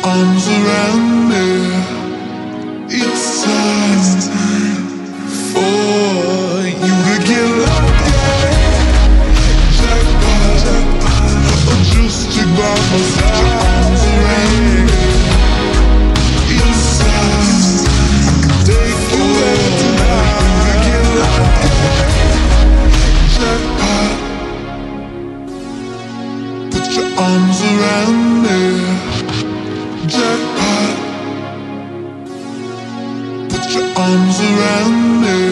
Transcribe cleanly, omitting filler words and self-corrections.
arms around me. It's time for you to get lucky. Jackpot, or just stick by my side. Put your arms around me. It's time, take you there tonight. You to get lucky. Jackpot, put your arms around me. Jackpot, put your arms around me.